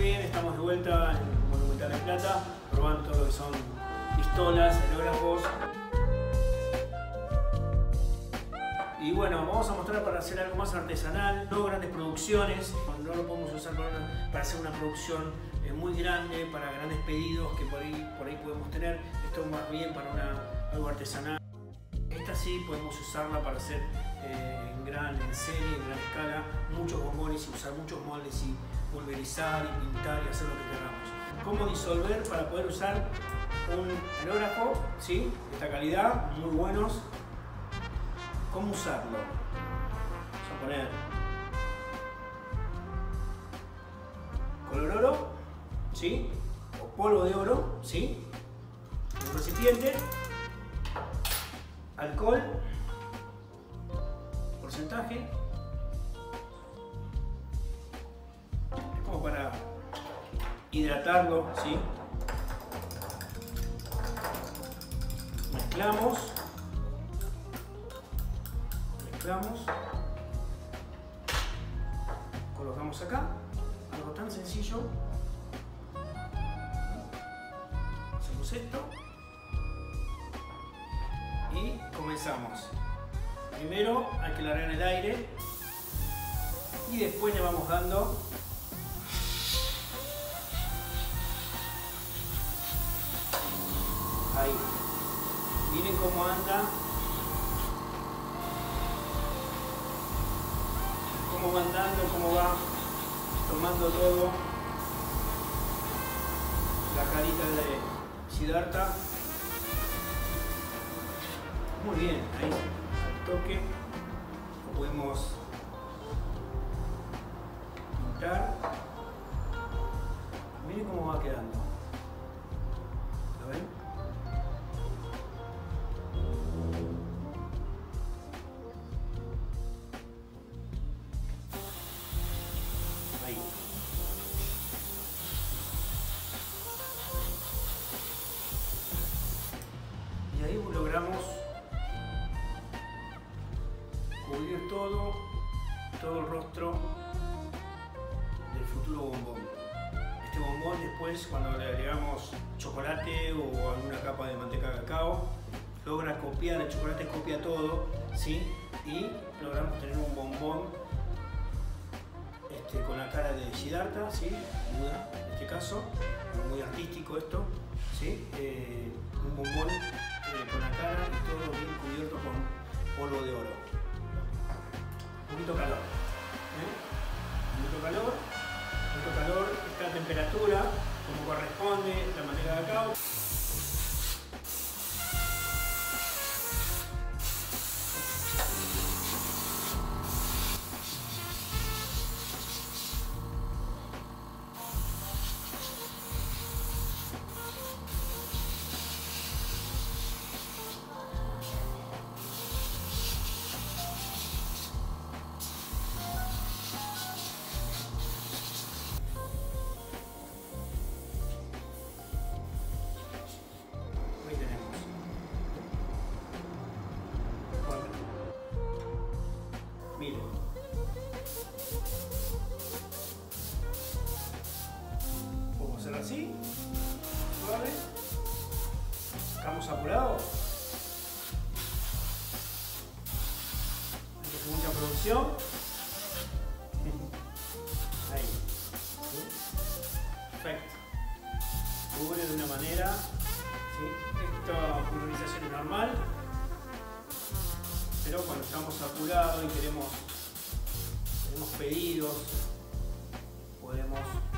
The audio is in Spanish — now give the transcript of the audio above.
bien, estamos de vuelta en Monumental de Plata, probando todo lo que son pistolas, aerógrafos. Y bueno, vamos a mostrar para hacer algo más artesanal, no grandes producciones, no lo podemos usar para hacer una producción muy grande, para grandes pedidos que por ahí podemos tener. Esto es más bien para algo artesanal. Esta sí podemos usarla para hacer en serie, en gran escala, muchos bombones y usar muchos moldes y pulverizar y pintar y hacer lo que queramos. Cómo disolver para poder usar un aerógrafo, ¿sí? De esta calidad, muy buenos. ¿Cómo usarlo? Vamos a poner color oro, ¿sí? O polvo de oro, ¿sí? Un recipiente, alcohol, porcentaje, es como para hidratarlo, ¿sí? Mezclamos, colocamos acá, algo tan sencillo. Hacemos esto y comenzamos. Primero hay que largar el aire y después le vamos dando ahí. Miren cómo anda, cómo va andando, cómo va tomando todo la carita de Siddhartha. Muy bien, ahí al toque lo podemos pintar. Miren cómo va quedando. ¿Lo ven? Ahí. Y ahí logramos cubrir todo el rostro del futuro bombón. Este bombón después, cuando le agregamos chocolate o alguna capa de manteca de cacao, logra copiar, el chocolate copia todo, ¿sí? Y logramos tener un bombón con la cara de Siddhartha, ¿sí? Buda, en este caso, muy artístico esto, ¿sí? Un bombón con la cara y todo bien cubierto con polvo de oro. Un poquito calor, un poquito calor, esta temperatura como corresponde, la manteca de cacao. Miren, podemos hacer así, suave, estamos apurados, hay que hacer mucha producción, ahí, perfecto, cubre de una manera, ¿sí? Esta pulverización es normal. Pero cuando estamos apurados y tenemos pedidos, podemos